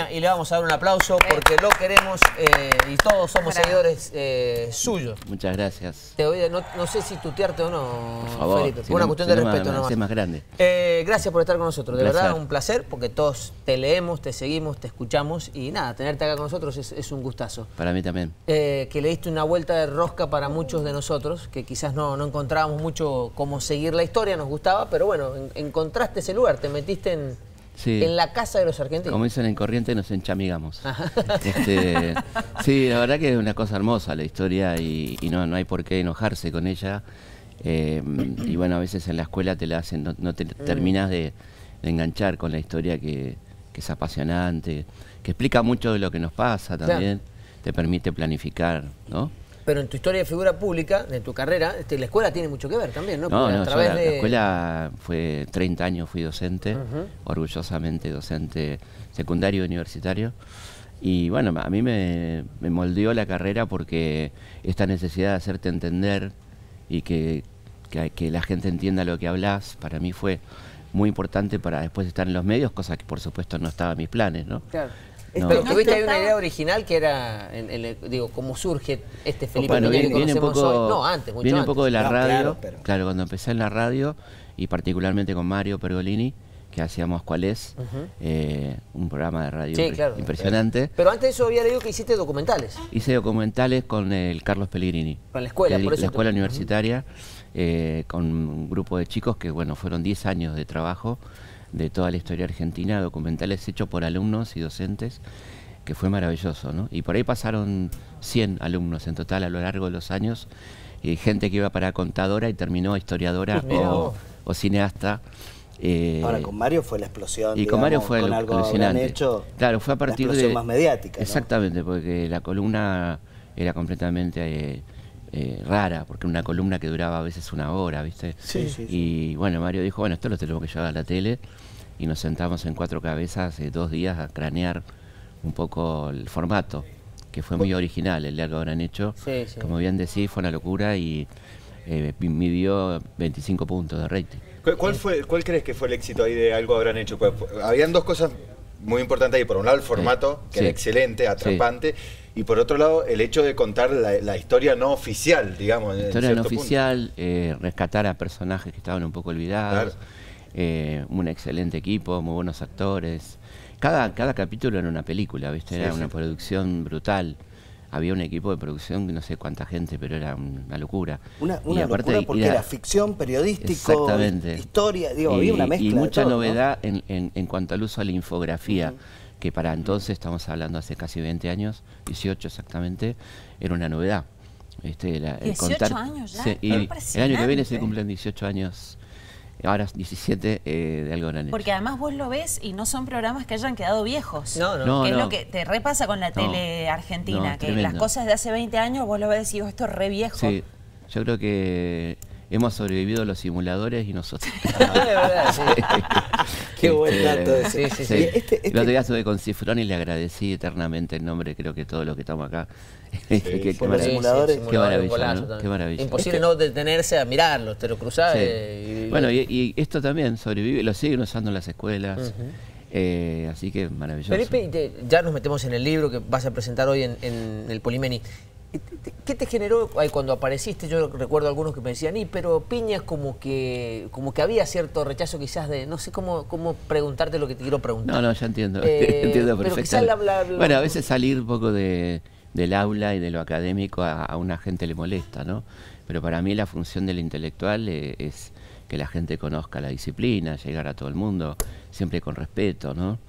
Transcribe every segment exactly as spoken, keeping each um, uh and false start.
Peña y le vamos a dar un aplauso porque lo queremos eh, y todos somos gracias. seguidores eh, suyos. Muchas gracias. Te voy a, no, no sé si tutearte o no, por favor, Felipe. Si una no, cuestión si de no respeto me, nomás. Me más grande. Eh, gracias por estar con nosotros. De Gracias. verdad, un placer porque todos te leemos, te seguimos, te escuchamos y nada, tenerte acá con nosotros es, es un gustazo. Para mí también. Eh, que le diste una vuelta de rosca para muchos de nosotros, que quizás no, no encontrábamos mucho cómo seguir la historia, nos gustaba, pero bueno, en, encontraste ese lugar, te metiste en, sí. en la casa de los argentinos. Como dicen en Corrientes, nos enchamigamos. este, sí, la verdad que es una cosa hermosa la historia y, y no, no hay por qué enojarse con ella. Eh, y bueno, a veces en la escuela te la hacen, no, no te mm. terminas de, de enganchar con la historia que, que es apasionante, que explica mucho de lo que nos pasa también, claro. Te permite planificar, ¿no? Pero en tu historia de figura pública, de tu carrera, este, la escuela tiene mucho que ver también, ¿no? No, no, a través yo la, de... la escuela fue treinta años, fui docente, uh-huh. orgullosamente docente secundario y universitario. Y bueno, a mí me, me moldeó la carrera porque esta necesidad de hacerte entender y que, que, que la gente entienda lo que hablas, para mí fue muy importante para después estar en los medios, cosa que por supuesto no estaba en mis planes, ¿no? Claro. No. Pero tuviste ahí una idea original que era, en, en el, digo, cómo surge este Felipe bueno, Peña viene, que viene un conocemos poco, hoy. No, antes, mucho Viene antes. un poco de la no, radio, claro, pero... claro, cuando empecé en la radio y particularmente con Mario Pergolini, que hacíamos ¿Cuál es? Uh-huh. eh, un programa de radio sí, claro, impresionante. Claro. Pero antes de eso había leído que hiciste documentales. Hice documentales con el Carlos Pellegrini. Con la escuela, el, por eso. La escuela tú... universitaria, eh, con un grupo de chicos que, bueno, fueron diez años de trabajo de toda la historia argentina, documentales hechos por alumnos y docentes, que fue maravilloso, ¿no? Y por ahí pasaron cien alumnos en total a lo largo de los años, y gente que iba para contadora y terminó historiadora pues o, o cineasta. Eh, Ahora con Mario fue la explosión. Y digamos, con Mario fue con algo alucinante. Hecho claro, fue a partir la de más mediática. Exactamente, ¿no? Porque la columna era completamente eh, eh, rara, porque una columna que duraba a veces una hora, ¿viste? Sí, sí. Y sí. bueno, Mario dijo, bueno, esto lo tenemos que llevar a la tele, y nos sentamos en cuatro cabezas eh, dos días a cranear un poco el formato, que fue muy original el de Algo Habrán Hecho. Sí, sí. Como bien decís, fue una locura y eh, midió veinticinco puntos de rating. ¿Cuál, fue, ¿Cuál crees que fue el éxito ahí de Algo Habrán Hecho? Pues, habían dos cosas muy importantes ahí. Por un lado, el formato, sí. que sí. era excelente, atrapante. Sí. Y por otro lado, el hecho de contar la, la historia no oficial, digamos. La historia no oficial, eh, rescatar a personajes que estaban un poco olvidados. Claro. Eh, un excelente equipo, muy buenos actores. Cada, cada capítulo era una película, ¿viste? Era sí, una sí. producción brutal. Había un equipo de producción de no sé cuánta gente, pero era una locura. Una, una y aparte, locura porque era, era ficción, periodístico, historia, digo, y, había una mezcla y mucha de todo, novedad ¿no? en, en, en cuanto al uso de la infografía, uh-huh. que para entonces, estamos hablando hace casi veinte años, dieciocho exactamente, era una novedad. Este, la, dieciocho el contar, años ya, sí, y el año que viene se cumplen dieciocho años. Ahora diecisiete eh, de Algo Habrán Hecho. Porque además vos lo ves y no son programas que hayan quedado viejos. No, no. no que no. es lo que te repasa con la tele no, argentina, no, que tremendo. las cosas de hace veinte años vos lo ves y digo, esto es re viejo. Sí, yo creo que hemos sobrevivido los simuladores y nosotros. Ah, de verdad, sí. Qué buen dato ese. Sí, sí, sí. sí. Este, este... El otro día estuve con Cifrón y le agradecí eternamente el nombre, creo que todos los que estamos acá. Sí, qué, por los simuladores. Sí, qué maravilla, golazo, ¿no? Qué maravilla. Imposible no detenerse a mirarlos, te lo cruzás. Sí. Eh, y... Bueno, y, y esto también sobrevive, lo siguen usando en las escuelas. Uh-huh. eh, así que maravilloso. Felipe, te, ya nos metemos en el libro que vas a presentar hoy en, en el Polimeni. ¿Qué te generó cuando apareciste? Yo recuerdo algunos que me decían, y pero Piña como que como que había cierto rechazo quizás de, no sé cómo, cómo preguntarte lo que te quiero preguntar. No, no, ya entiendo, eh, entiendo pero perfectamente. La, la, la, bueno, a veces salir un poco de, del aula y de lo académico a, a una gente le molesta, ¿no? Pero para mí la función del intelectual eh, es que la gente conozca la disciplina, llegar a todo el mundo, siempre con respeto, ¿no?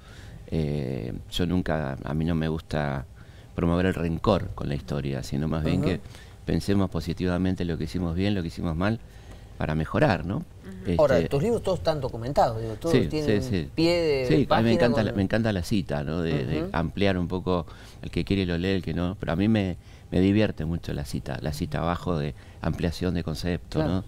Eh, yo nunca, a mí no me gusta promover el rencor con la historia, sino más bien uh-huh. que pensemos positivamente lo que hicimos bien, lo que hicimos mal, para mejorar, ¿no? Uh-huh. Este, Ahora, tus libros todos están documentados, digo, todos sí, tienen sí, sí. pie de sí, página. A mí me encanta, con... la, me encanta la cita, ¿no? De, uh-huh. de ampliar un poco, el que quiere lo lee, el que no, pero a mí me, me divierte mucho la cita, la cita abajo de ampliación de concepto, claro. ¿no?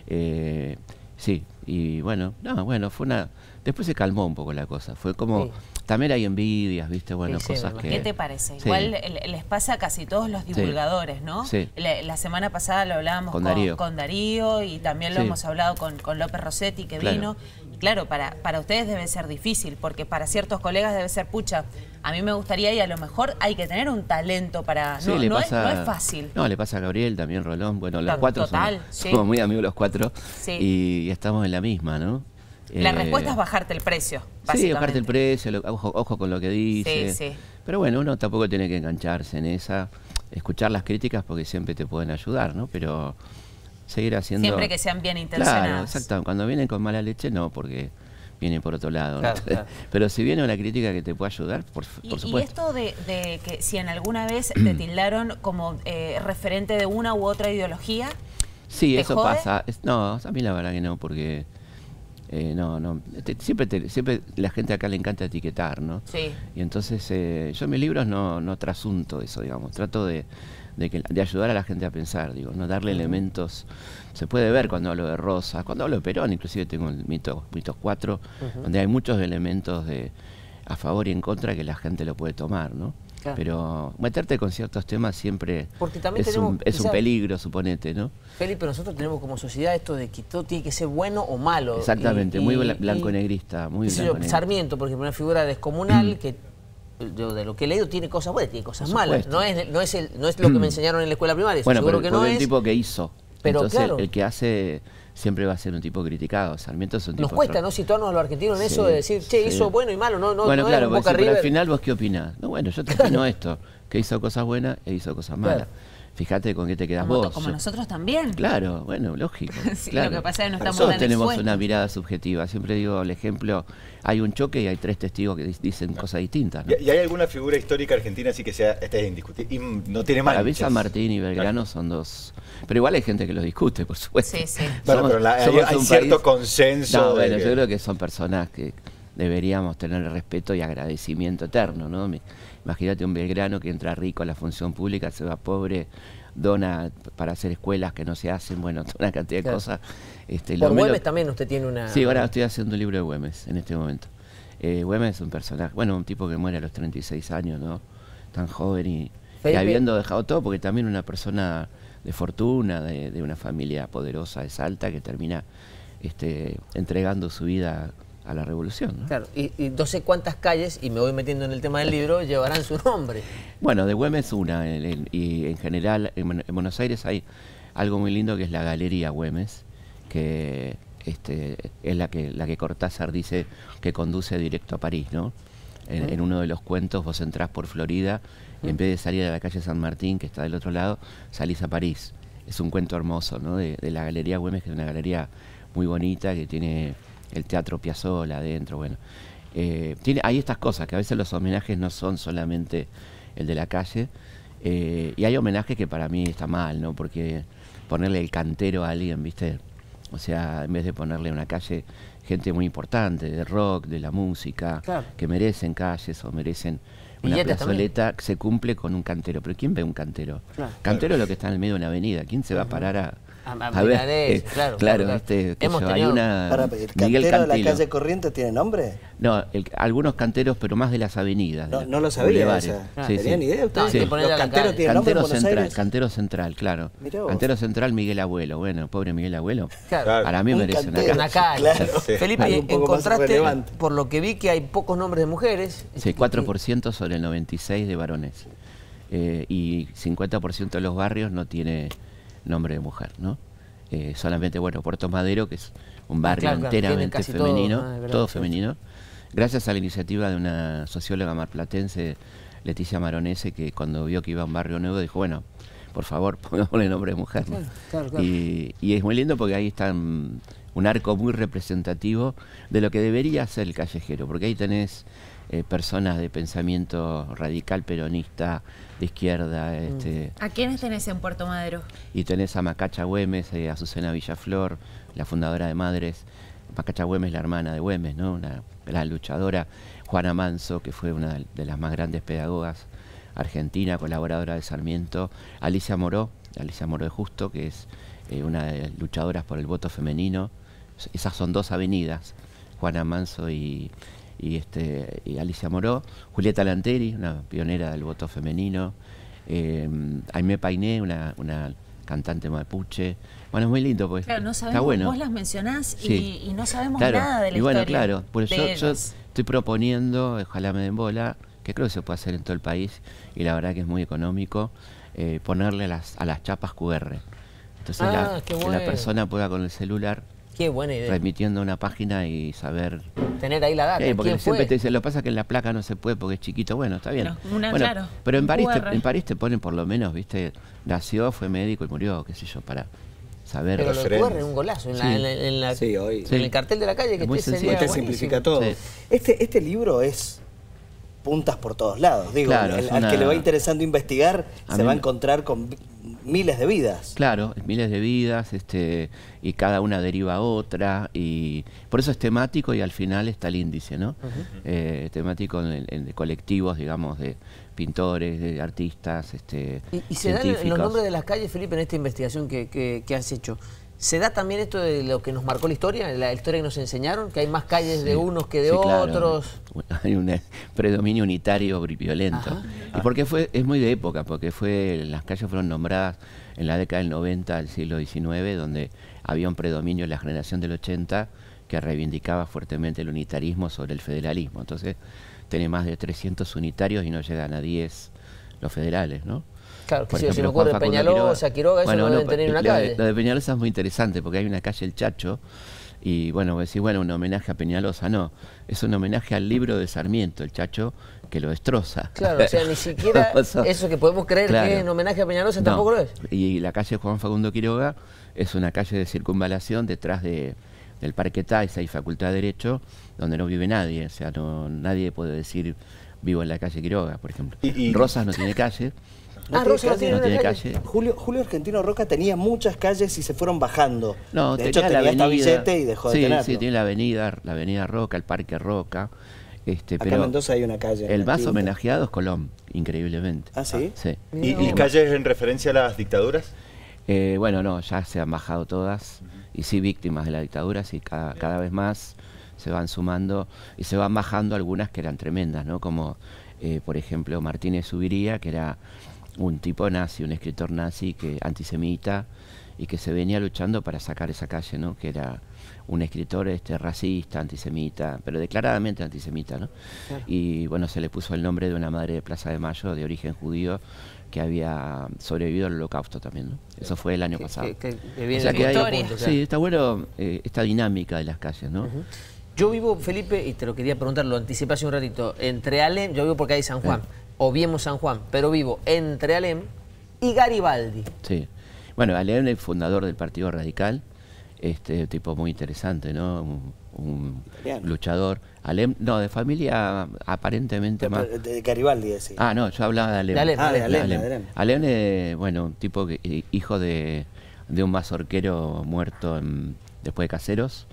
Eh, sí, y bueno, no, bueno, fue una... Después se calmó un poco la cosa, fue como... Sí. También hay envidias, ¿viste? Bueno, sí, cosas que... ¿Qué te parece? Sí. Igual les pasa a casi todos los divulgadores, sí. ¿no? Sí. La, la semana pasada lo hablábamos con, con, Darío. con Darío y también lo sí. hemos hablado con, con López Rossetti, que claro. vino. claro, para, para ustedes debe ser difícil, porque para ciertos colegas debe ser pucha. A mí me gustaría y a lo mejor hay que tener un talento para... Sí, no, le no, pasa, es, no es fácil. No, le pasa a Gabriel, también Rolón. Bueno, los Claro, cuatro total, somos, sí. somos muy amigos los cuatro. Sí. Y, y estamos en la misma, ¿no? La Eh, respuesta es bajarte el precio, básicamente. Sí, bajarte el precio, lo- ojo, ojo con lo que dice. Sí, sí. Pero bueno, uno tampoco tiene que engancharse en esa, escuchar las críticas porque siempre te pueden ayudar, ¿no? Pero seguir haciendo... Siempre que sean bien intencionadas. Claro, exacto. Cuando vienen con mala leche, no, porque vienen por otro lado, ¿no? Claro, claro. Pero si viene una crítica que te pueda ayudar, por, Y, por y supuesto. esto de, de que si en alguna vez te tildaron como eh, referente de una u otra ideología, Sí, ¿te eso jode? pasa. Es- no, a mí la verdad que no, porque... eh, no, no. Te- siempre, te- siempre la gente acá le encanta etiquetar, ¿no? sí. Y entonces eh, yo en mis libros no, no trasunto eso, digamos. Trato de, de, que, de ayudar a la gente a pensar, digo, no darle elementos. Se puede ver cuando hablo de Rosa, cuando hablo de Perón, inclusive tengo el mito, Mitos cuatro, donde hay muchos elementos de a favor y en contra que la gente lo puede tomar, ¿no? Claro. Pero meterte con ciertos temas siempre Porque también es, tenemos, un, es un quizá- peligro, suponete, ¿no? Felipe, nosotros tenemos como sociedad esto de que todo tiene que ser bueno o malo. Exactamente, Y- muy y- bla- y- blanco-negrista, muy qué sé yo, blanco-negrista. Sarmiento, por ejemplo, una figura descomunal que yo de lo que he leído tiene cosas buenas, tiene cosas Por malas. supuesto. No es, no, es el, no es lo que me enseñaron en la escuela primaria, eso Bueno, seguro pero que no fue es. un tipo que hizo. Pero Entonces, claro. el que hace siempre va a ser un tipo criticado. Sarmiento es un tipo... Nos cuesta, extra- ¿no? Situarnos a los argentinos en Sí, eso de decir, che, sí. hizo bueno y malo, no, no, bueno, no claro, es vos Boca decís, pero al River. final vos qué opinás. No, bueno, yo te opino esto, que hizo cosas buenas e hizo cosas malas. Claro. Fíjate con qué te quedas Como, vos. como Yo- nosotros también. Claro, bueno, lógico. Sí, claro. lo que pasa es que no estamos Nosotros tan tenemos expuestos. una mirada subjetiva. Siempre digo el ejemplo, hay un choque y hay tres testigos que dis- dicen cosas distintas, ¿no? ¿Y, y hay alguna figura histórica argentina así que sea esté indiscutible? Y mm, no tiene Para mí manchas. San Martín y Belgrano son dos... Pero igual hay gente que los discute, por supuesto. Sí, sí. Bueno, Somos- pero la- hay, somos hay un cierto país- consenso. No, de bueno, que- yo creo que son personas que deberíamos tener respeto y agradecimiento eterno, ¿no? Me- Imagínate un Belgrano que entra rico a la función pública, se va pobre, dona para hacer escuelas que no se hacen, bueno, toda una cantidad de Claro. cosas. Este, Por lo menos- Güemes también usted tiene una... Sí, ahora estoy haciendo un libro de Güemes en este momento. Eh, Güemes es un personaje, bueno, un tipo que muere a los treinta y seis años, ¿no? Tan joven y, y Felipe. habiendo dejado todo, porque también una persona de fortuna, de, de una familia poderosa de Salta, que termina este, entregando su vida a la revolución, ¿no? Claro, y, y no sé cuántas calles, y me voy metiendo en el tema del libro, llevarán su nombre. Bueno, de Güemes una, el- el- y en general en, Buen- en Buenos Aires hay algo muy lindo que es la Galería Güemes, que este, es la que, la que Cortázar dice que conduce directo a París, ¿no? En, en uno de los cuentos vos entrás por Florida y en vez de salir a la calle San Martín, que está del otro lado, salís a París. Es un cuento hermoso, ¿no? De, de la Galería Güemes, que es una galería muy bonita, que tiene el Teatro Piazzolla adentro, bueno. Eh, tiene, hay estas cosas, que a veces los homenajes no son solamente el de la calle, eh, y hay homenajes que para mí está mal, ¿no? Porque ponerle el cantero a alguien, ¿viste? O sea, en vez de ponerle una calle, gente muy importante, de rock, de la música, Claro. que merecen calles o merecen una Billetes plazoleta, se cumple con un cantero. Pero ¿quién ve un cantero? Claro. Cantero es lo que está en el medio de una avenida. ¿Quién se va a parar a, A- a ver? Milanés, Eh, claro, claro, claro. este, qué Hemos sé yo, hay tenido- una Para, ¿el Miguel cantero de la Cantilo. calle Corrientes tiene nombre? No, el- algunos canteros, pero más de las avenidas. de No, la- no lo sabía bulevares. esa. Ah, Sí, ¿Tenían sí. idea ustedes? No, hay que ponerle ¿Los a la canteros calle. tienen nombre en Cantero Buenos central, Aires? Cantero Central, claro. Mirá vos. Cantero Central, Miguel Abuelo. Bueno, pobre Miguel Abuelo. Claro. Claro. Para mí Un merece una cantero. calle. Una calle. Claro. Sí. Felipe, Algo y un en poco más contraste, relevante. por lo que vi que hay pocos nombres de mujeres. Sí, cuatro por ciento sobre el noventa y seis por ciento de varones. Eh, y cincuenta por ciento de los barrios no tiene nombre de mujer, ¿no? Eh, solamente, bueno, Puerto Madero, que es un barrio claro, claro, tiene enteramente casi todo, femenino, ¿no? Es verdad, todo sí. femenino, gracias a la iniciativa de una socióloga marplatense, Leticia Maronese, que cuando vio que iba a un barrio nuevo dijo, bueno, por favor, pongámosle nombre de mujer, ¿no? Claro, claro, claro. Y, y es muy lindo porque ahí está mm, un arco muy representativo de lo que debería ser el callejero, porque ahí tenés eh, personas de pensamiento radical peronista, de izquierda, este, ¿A quiénes tenés en Puerto Madero? y tenés a Macacha Güemes, eh, a Azucena Villaflor, la fundadora de Madres. Macacha Güemes, la hermana de Güemes, ¿no? Una gran luchadora. Juana Manso, que fue una de las más grandes pedagogas argentina, colaboradora de Sarmiento. Alicia Moró, Alicia Moró de Justo, que es eh, una de las luchadoras por el voto femenino. Esas son dos avenidas, Juana Manso y, y, este, y Alicia Moró. Julieta Lanteri, una pionera del voto femenino. Eh, Aimé Painé, una, una cantante mapuche. Bueno, es muy lindo, pues. Claro, no sabemos, está bueno. Vos las mencionás y, sí. y no sabemos claro. nada de la y bueno, historia. claro, pues de yo, ellas. yo estoy proponiendo, ojalá me den bola, que creo que se puede hacer en todo el país, y la verdad que es muy económico, eh, ponerle a las, a las chapas cu erre. Entonces ah, la, que bueno. la persona pueda con el celular, qué buena idea, remitiendo a una página y saber... tener ahí la data. Sí, porque ¿Quién siempre fue? te dicen, lo que pasa es que en la placa no se puede porque es chiquito. Bueno, está bien. Pero, una, bueno, claro, pero en París, te, cu erre. en París te ponen por lo menos, viste, nació, fue médico y murió, qué sé yo, para saber. Pero lo de cu erre es un golazo. En, sí. la, en, la, en, la, sí, hoy. en sí. el cartel de la calle que muy esté sencillo. sería Te simplifica buenísimo. todo. Sí. Este, este libro es puntas por todos lados. Digo, Claro, el, es al una- que le va interesando investigar A se mí va a me- encontrar con vi- miles de vidas. Claro, miles de vidas, este, y cada una deriva a otra, y por eso es temático y al final está el índice, ¿no? Eh, temático en, en de colectivos, digamos, de pintores, de artistas, este, Y, y se dan científicos. los nombres de las calles, Felipe, en esta investigación que, que, que has hecho. ¿Se da también esto de lo que nos marcó la historia, la historia que nos enseñaron, que hay más calles de Sí, unos que de sí, claro. otros? Hay un eh, predominio unitario violento. Ajá. Y porque fue, es muy de época, porque fue, las calles fueron nombradas en la década del noventa del siglo diecinueve, donde había un predominio en la generación del ochenta que reivindicaba fuertemente el unitarismo sobre el federalismo. Entonces, tiene más de trescientos unitarios y no llegan a diez los federales, ¿no? Claro, que Por si se me ejemplo, ocurre Juan Facundo Peñalosa, Quiroga, eso Bueno, no no, deben tener una lo de- calle. Lo de Peñalosa es muy interesante porque hay una calle El Chacho y bueno, vos decís, bueno, un homenaje a Peñalosa, no, es un homenaje al libro de Sarmiento, El Chacho, que lo destroza. Claro, o sea, ni siquiera O sea, eso que podemos creer claro. que es en homenaje a Peñalosa No. tampoco lo es. Y la calle Juan Facundo Quiroga es una calle de circunvalación detrás de, del Parque Taisa y Facultad de Derecho, donde no vive nadie, o sea, no, nadie puede decir vivo en la calle Quiroga, por ejemplo. Y- y- Rosas no tiene calle. No Ah, tiene Rosa no calle. tiene No una tiene calle. calle. Julio, Julio Argentino Roca tenía muchas calles y se fueron bajando. No, de tenía hecho, la tenía hasta avenida, billete y dejó sí, de tenerlo. Sí, tiene la avenida, la avenida Roca, el Parque Roca. Este, Acá pero en Mendoza hay una calle. en el la más Quinta. homenajeado es Colón, increíblemente. ¿Ah, sí? Sí. ¿Y, y calles en referencia a las dictaduras? Eh, bueno, no, ya se han bajado todas, y sí víctimas de la dictadura, sí, cada, cada vez más se van sumando, y se van bajando algunas que eran tremendas, ¿no? Como, eh, por ejemplo, Martínez Zubiría, que era un tipo nazi, un escritor nazi, que antisemita, y que se venía luchando para sacar esa calle, ¿no? Que era un escritor este racista, antisemita, pero declaradamente antisemita, ¿no? Claro. Y bueno, se le puso el nombre de una madre de Plaza de Mayo de origen judío que había sobrevivido al holocausto también, ¿no? Eso fue el año Que- pasado. que- que- que viene O sea de que hay- historia. punto, claro. sí, está bueno eh, esta dinámica de las calles, ¿no? Ujú. Yo vivo, Felipe, y te lo quería preguntar, lo anticipé hace un ratito, entre Alem, yo vivo porque hay San Juan, Sí. obviemos San Juan, pero vivo entre Alem y Garibaldi. Sí. Bueno, Alem es fundador del Partido Radical, este tipo muy interesante, ¿no? Un, un Italiano. luchador. Alem, no, de familia aparentemente más... De, de Garibaldi, decía. Ah, no, yo hablaba de Alem. De Alem, Ah, de Alem. Alem, de Alem. Alem es, bueno, un tipo que, eh, hijo de, de un mazorquero muerto en- después de Caseros.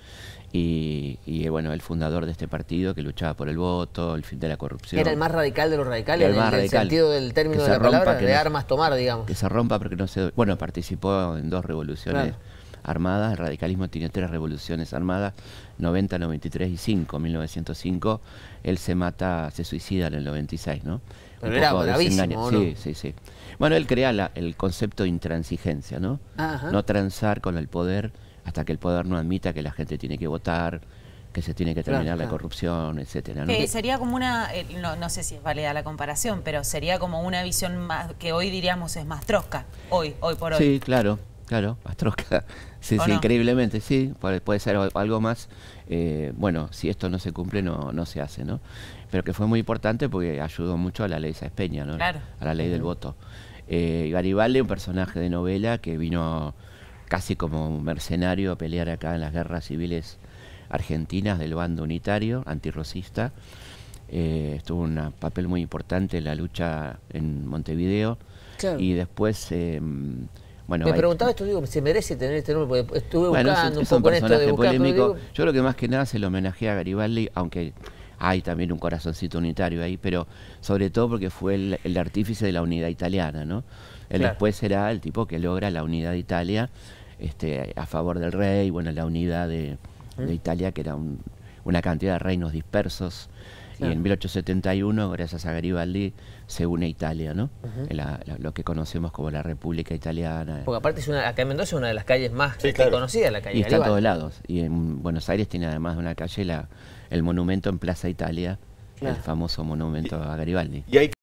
Y, y, eh, bueno, el fundador de este partido que luchaba por el voto, el fin de la corrupción. Era el más radical de los radicales, El en más el, radical. sentido del término Que de se la rompa, palabra, que de no- armas tomar, digamos. Que se rompa porque no se... Bueno, participó en dos revoluciones Claro. armadas. El radicalismo tiene tres revoluciones armadas, noventa, noventa y tres y cinco, mil novecientos cinco. Él se mata, se suicida en el noventa y seis, ¿no? Pero Un era poco bravísimo, desengaña- ¿o no? Sí, sí, sí. Bueno, él crea la- el concepto de intransigencia, ¿no? Ajá. No transar con el poder hasta que el poder no admita que la gente tiene que votar, que se tiene que Claro, terminar la claro. corrupción, etcétera, ¿no? Que sería como una, eh, no, no sé si es válida la comparación, pero sería como una visión más que hoy diríamos es más trosca, hoy, hoy por hoy. Sí, claro, claro, Mastrosca. Sí, ¿O sí, no? increíblemente, sí, puede, puede ser al- algo más. Eh, bueno, si esto no se cumple, no, no se hace, ¿no? Pero que fue muy importante porque ayudó mucho a la ley Sáenz Peña, ¿no? Claro. A la ley del voto. Eh, Garibaldi, un personaje de novela que vino casi como un mercenario a pelear acá en las guerras civiles argentinas del bando unitario, antirrocista. Eh, estuvo un papel muy importante en la lucha en Montevideo. Claro. Y después, eh, bueno... Me hay- preguntaba esto, digo, ¿se merece tener este nombre? Porque estuve bueno, buscando es, es un un poco en esto de personaje buscar, pero polémico. digo, Yo creo que más que nada se le homenajea a Garibaldi, aunque hay también un corazoncito unitario ahí, pero sobre todo porque fue el, el artífice de la unidad italiana, ¿no? Él Claro. después será el tipo que logra la unidad de Italia este, a favor del rey, bueno, la unidad de, de Italia, que era un- una cantidad de reinos dispersos. Claro. Y en mil ochocientos setenta y uno, gracias a Garibaldi, se une Italia, ¿no? Uh-huh. la, la, lo que conocemos como la República Italiana. Porque aparte es una, acá en Mendoza es una de las calles más sí, claro. conocidas, la calle Y está Garibaldi. en todos lados. Y en Buenos Aires tiene además de una calle la, el monumento en Plaza Italia, claro. El famoso monumento a Garibaldi. Y hay